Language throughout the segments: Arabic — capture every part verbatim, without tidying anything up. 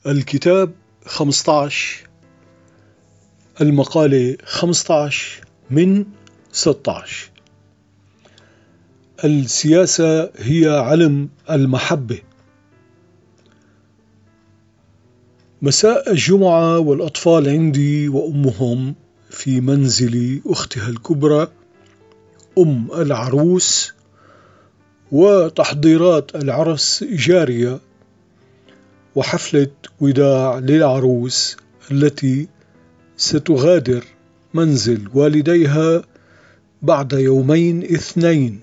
الكتاب خمسة عشر، المقالة خمسة عشر من ستة عشر. السياسة هي علم المحبة. مساء الجمعة والأطفال عندي وأمهم في منزل أختها الكبرى أم العروس، وتحضيرات العرس جارية، وحفلة وداع للعروس التي ستغادر منزل والديها بعد يومين اثنين.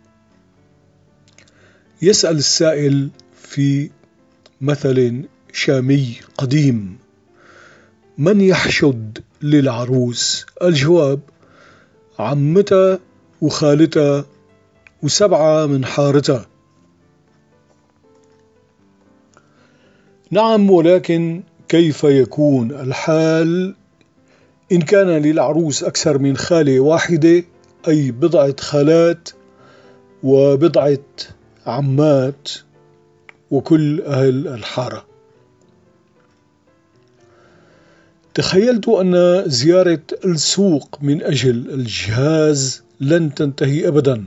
يسأل السائل في مثل شامي قديم: من يحشد للعروس؟ الجواب: عمتها وخالتها وسبعة من حارتها. نعم، ولكن كيف يكون الحال إن كان للعروس أكثر من خالة واحدة، أي بضعة خالات وبضعة عمات وكل أهل الحارة؟ تخيلت أن زيارة السوق من أجل الجهاز لن تنتهي أبدا،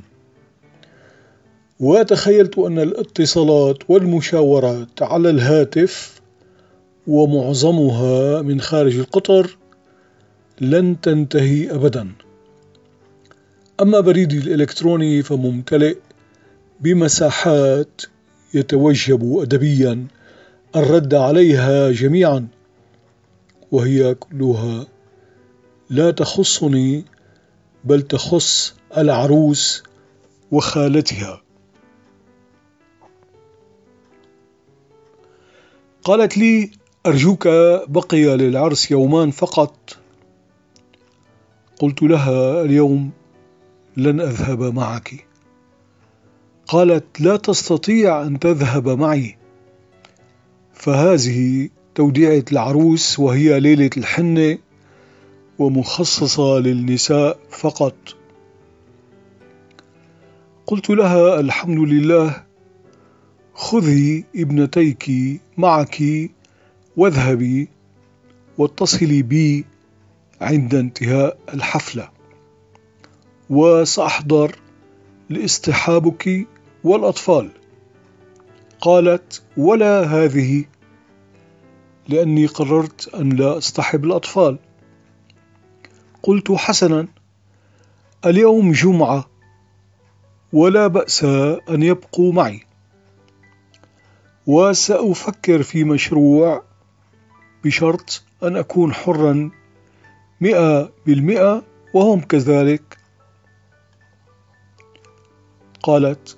وتخيلت أن الاتصالات والمشاورات على الهاتف ومعظمها من خارج القطر لن تنتهي أبدا. أما بريدي الإلكتروني فممتلئ بمساحات يتوجب أدبيا الرد عليها جميعا، وهي كلها لا تخصني بل تخص العروس وخالتها. قالت لي: أرجوك بقي للعرس يومان فقط. قلت لها: اليوم لن أذهب معك. قالت: لا تستطيع أن تذهب معي، فهذه توديعة العروس وهي ليلة الحنة ومخصصة للنساء فقط. قلت لها: الحمد لله، خذي ابنتيك معك واذهبي واتصلي بي عند انتهاء الحفلة، وسأحضر لاصطحابك والأطفال. قالت: ولا هذه، لأني قررت أن لا أصطحب الأطفال. قلت: حسنا، اليوم جمعة ولا بأس أن يبقوا معي، وسأفكر في مشروع بشرط أن أكون حرا مئة بالمئة وهم كذلك. قالت: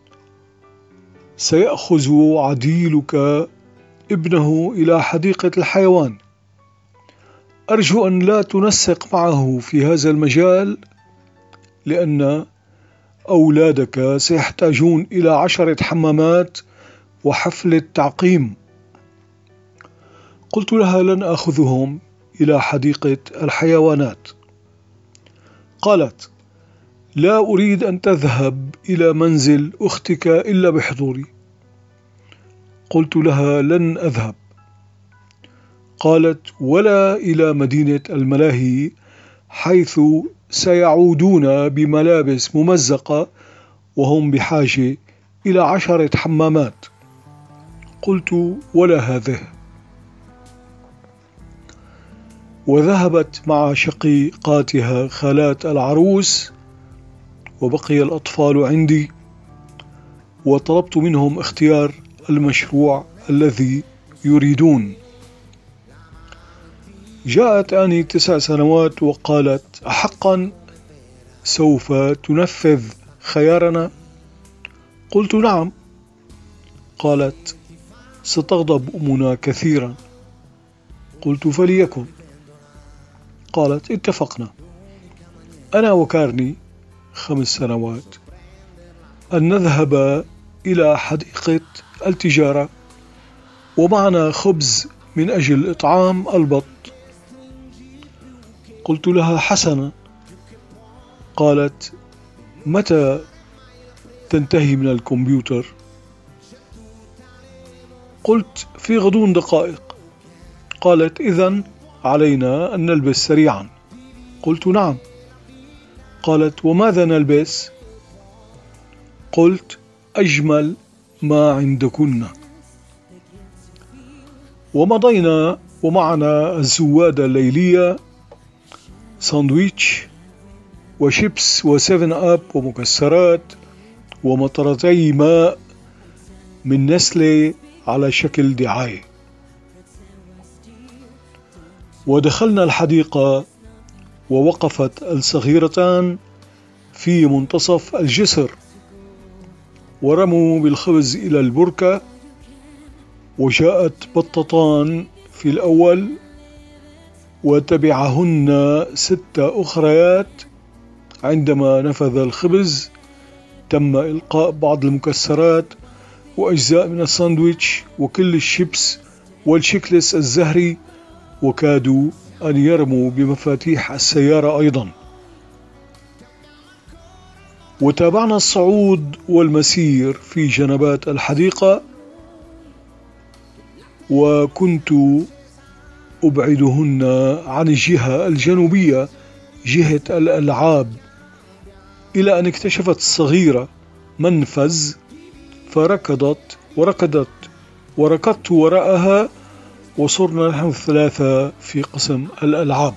سيأخذ عديلك ابنه إلى حديقة الحيوان. أرجو أن لا تنسق معه في هذا المجال، لأن أولادك سيحتاجون إلى عشرة حمامات وحفلة تعقيم. قلت لها: لن أخذهم إلى حديقة الحيوانات. قالت: لا أريد أن تذهب إلى منزل أختك إلا بحضوري. قلت لها: لن أذهب. قالت: ولا إلى مدينة الملاهي حيث سيعودون بملابس ممزقة وهم بحاجة إلى عشرة حمامات. قلت: ولا هذه. وذهبت مع شقيقاتها خالات العروس، وبقي الأطفال عندي، وطلبت منهم اختيار المشروع الذي يريدون. جاءت آني تسع سنوات وقالت: أحقا سوف تنفذ خيارنا؟ قلت: نعم. قالت: ستغضب أمنا كثيرا. قلت: فليكن. قالت: اتفقنا، أنا وكارني خمس سنوات أن نذهب إلى حديقة التجارة ومعنا خبز من أجل إطعام البط. قلت لها: حسنا. قالت: متى تنتهي من الكمبيوتر؟ قلت: في غضون دقائق. قالت: إذن علينا أن نلبس سريعا. قلت: نعم. قالت: وماذا نلبس؟ قلت: أجمل ما عندكن. ومضينا ومعنا الزوادة الليلية، ساندويتش وشيبس وسيفن أب ومكسرات ومطرتي ماء من نسلي على شكل دعاية. ودخلنا الحديقة، ووقفت الصغيرتان في منتصف الجسر، ورموا بالخبز إلى البركة، وجاءت بطتان في الأول، وتبعهن ستة أخريات. عندما نفذ الخبز تم إلقاء بعض المكسرات وأجزاء من الساندويتش وكل الشيبس والشيكلس الزهري، وكادوا أن يرموا بمفاتيح السيارة أيضا. وتابعنا الصعود والمسير في جنبات الحديقة، وكنت أبعدهن عن الجهة الجنوبية، جهة الألعاب، إلى أن اكتشفت الصغيرة منفذ فركضت وركضت وركضت وراءها، وصرنا نحن الثلاثة في قسم الألعاب.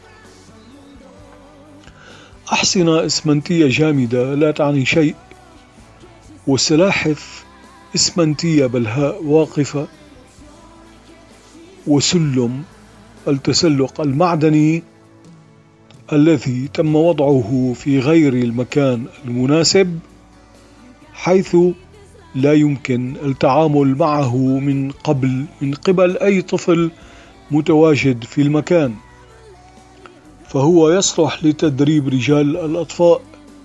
أحصنة إسمنتية جامدة لا تعني شيء، وسلاحف إسمنتية بلهاء واقفة، وسلم التسلق المعدني الذي تم وضعه في غير المكان المناسب، حيث لا يمكن التعامل معه من قبل من قبل أي طفل متواجد في المكان، فهو يصلح لتدريب رجال الأطفاء.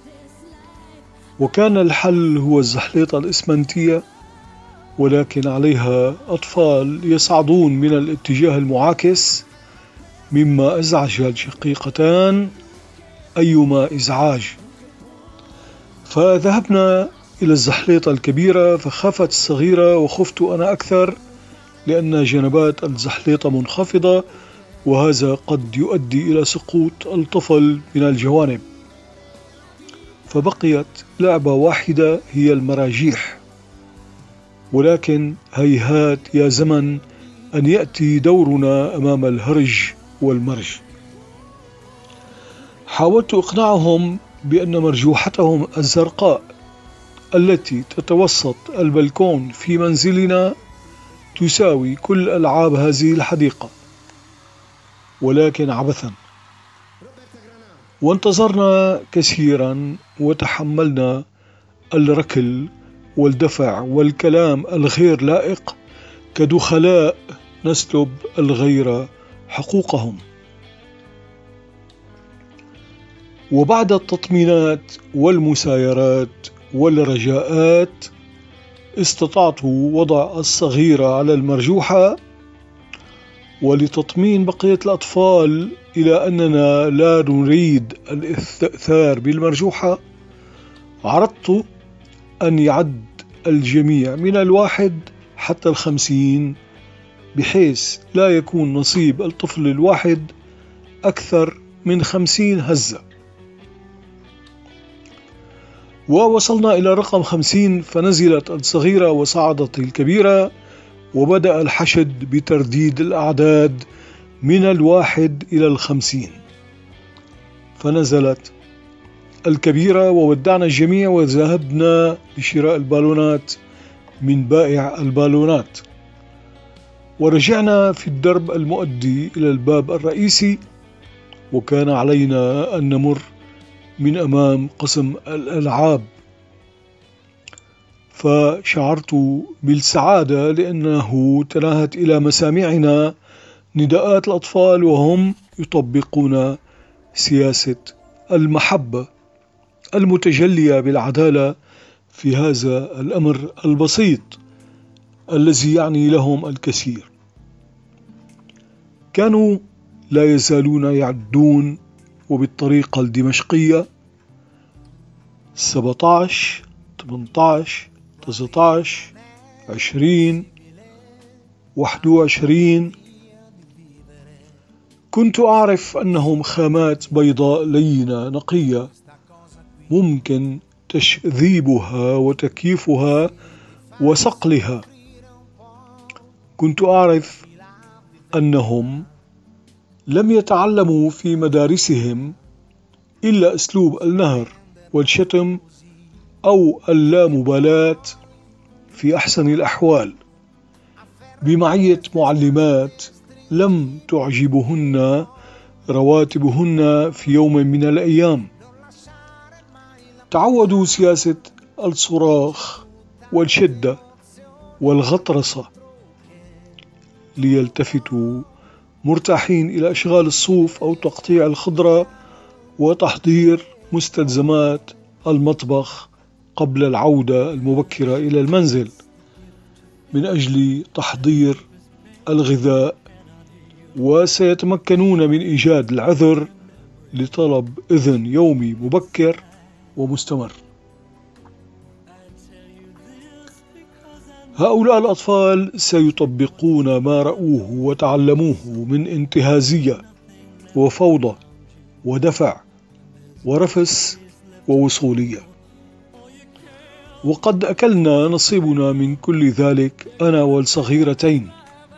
وكان الحل هو الزحليطة الإسمنتية، ولكن عليها أطفال يصعدون من الاتجاه المعاكس، مما أزعج الشقيقتان أيما إزعاج. فذهبنا إلى الزحليطة الكبيرة، فخافت الصغيرة وخفت أنا أكثر، لأن جنبات الزحليطة منخفضة، وهذا قد يؤدي إلى سقوط الطفل من الجوانب. فبقيت لعبة واحدة هي المراجيح، ولكن هيهات يا زمن أن يأتي دورنا أمام الهرج والمرج. حاولت إقناعهم بأن مرجوحتهم الزرقاء التي تتوسط البلكون في منزلنا تساوي كل ألعاب هذه الحديقة، ولكن عبثا. وانتظرنا كثيرا، وتحملنا الركل والدفع والكلام الغير لائق كدخلاء نسلب الغير حقوقهم. وبعد التطمينات والمسايرات والرجاءات استطعت وضع الصغيرة على المرجوحة. ولتطمين بقية الأطفال إلى أننا لا نريد الاستئثار بالمرجوحة، عرضت أن يعد الجميع من الواحد حتى الخمسين، بحيث لا يكون نصيب الطفل الواحد أكثر من خمسين هزة. ووصلنا إلى رقم خمسين، فنزلت الصغيرة وصعدت الكبيرة، وبدأ الحشد بترديد الأعداد من الواحد إلى الخمسين. فنزلت الكبيرة وودعنا الجميع، وذهبنا لشراء البالونات من بائع البالونات، ورجعنا في الدرب المؤدي إلى الباب الرئيسي، وكان علينا أن نمر من أمام قسم الألعاب. فشعرت بالسعادة لأنه تناهت إلى مسامعنا نداءات الأطفال، وهم يطبقون سياسة المحبة المتجلية بالعدالة في هذا الأمر البسيط الذي يعني لهم الكثير. كانوا لا يزالون يعدون، وبالطريقة الدمشقية: سبعة عشر، ثمانية عشر، تسعة عشر، عشرين، واحد وعشرين. كنت أعرف أنهم خامات بيضاء لينة نقية ممكن تشذيبها وتكييفها وصقلها. كنت أعرف أنهم لم يتعلموا في مدارسهم إلا أسلوب النهر والشتم أو اللامبالاة في أحسن الأحوال، بمعية معلمات لم تعجبهن رواتبهن في يوم من الأيام. تعودوا سياسة الصراخ والشدة والغطرسة ليلتفتوا مرتاحين إلى أشغال الصوف أو تقطيع الخضرة وتحضير مستلزمات المطبخ قبل العودة المبكرة إلى المنزل من أجل تحضير الغذاء، وسيتمكنون من إيجاد العذر لطلب إذن يومي مبكر ومستمر. هؤلاء الأطفال سيطبقون ما رأوه وتعلموه من انتهازية وفوضى ودفع ورفس ووصولية، وقد أكلنا نصيبنا من كل ذلك أنا والصغيرتين.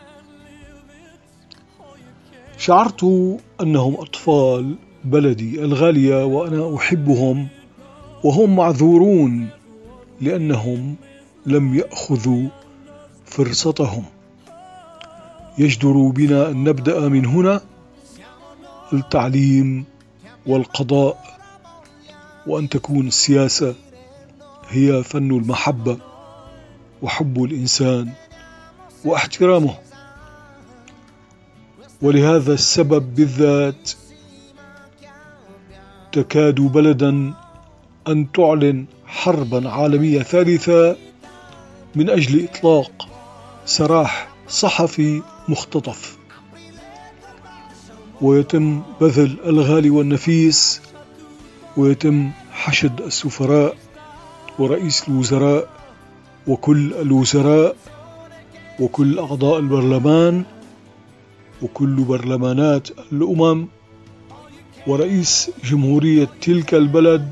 شعرت أنهم أطفال بلدي الغالية وأنا أحبهم، وهم معذورون لأنهم لم يأخذوا فرصتهم. يجدر بنا أن نبدأ من هنا التعليم والقضاء، وأن تكون السياسة هي فن المحبة وحب الإنسان واحترامه. ولهذا السبب بالذات تكاد بلدا أن تعلن حربا عالمية ثالثة من أجل إطلاق سراح صحفي مختطف، ويتم بذل الغالي والنفيس، ويتم حشد السفراء ورئيس الوزراء وكل الوزراء وكل أعضاء البرلمان وكل برلمانات الأمم ورئيس جمهورية تلك البلد،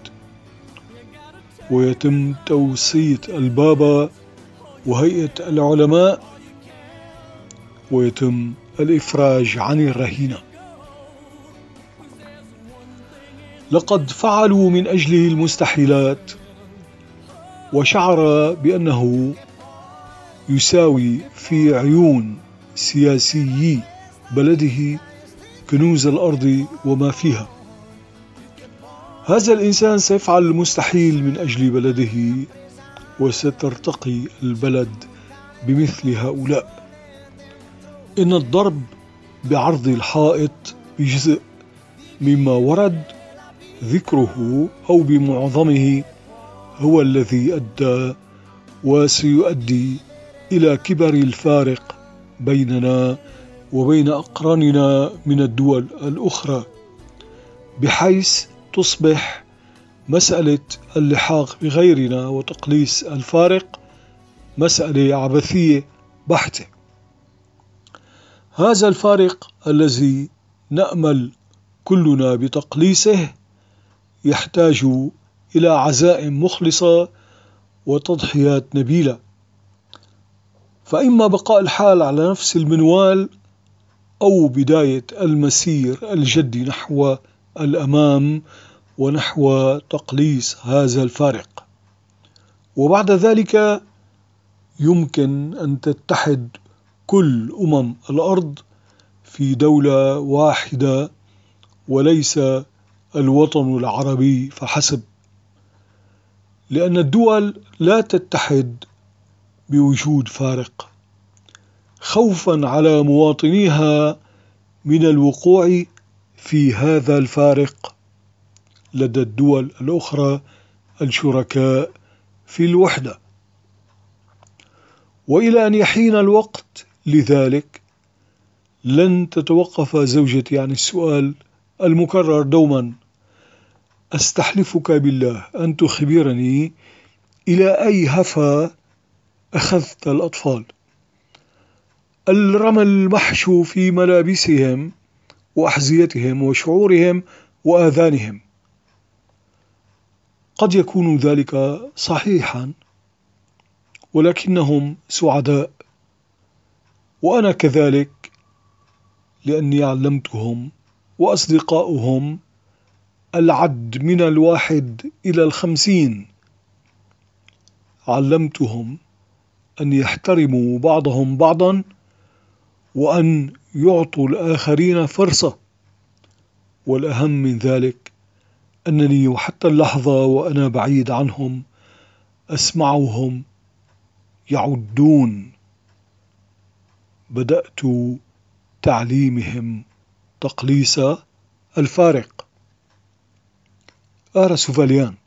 ويتم توصية البابا وهيئة العلماء، ويتم الإفراج عن الرهينة. لقد فعلوا من أجله المستحيلات، وشعر بأنه يساوي في عيون سياسيي بلده كنوز الأرض وما فيها. هذا الإنسان سيفعل المستحيل من أجل بلده، وسترتقي البلد بمثل هؤلاء. إن الضرب بعرض الحائط بجزء مما ورد ذكره أو بمعظمه هو الذي أدى وسيؤدي إلى كبر الفارق بيننا وبين أقراننا من الدول الأخرى، بحيث تصبح مسألة اللحاق بغيرنا وتقليص الفارق مسألة عبثية بحتة. هذا الفارق الذي نأمل كلنا بتقليصه يحتاج إلى عزائم مخلصة وتضحيات نبيلة، فإما بقاء الحال على نفس المنوال أو بداية المسير الجدي نحو الأمام ونحو تقليص هذا الفارق. وبعد ذلك يمكن أن تتحد كل أمم الأرض في دولة واحدة وليس الوطن العربي فحسب، لأن الدول لا تتحد بوجود فارق، خوفا على مواطنيها من الوقوع في هذا الفارق لدى الدول الأخرى الشركاء في الوحدة. وإلى أن يحين الوقت لذلك لن تتوقف زوجتي عن السؤال المكرر دوما: أستحلفك بالله أن تخبرني إلى أي هفا أخذت الأطفال؟ الرمل المحشو في ملابسهم وأحذيتهم وشعورهم وآذانهم. قد يكون ذلك صحيحا، ولكنهم سعداء، وأنا كذلك، لأني علمتهم وأصدقاؤهم العد من الواحد إلى الخمسين. علمتهم أن يحترموا بعضهم بعضا، وأن يعطوا الآخرين فرصة، والأهم من ذلك أنني وحتى اللحظة وأنا بعيد عنهم أسمعهم يعدون. بدأت تعليمهم تقليص الفارق. آر سوفاليان.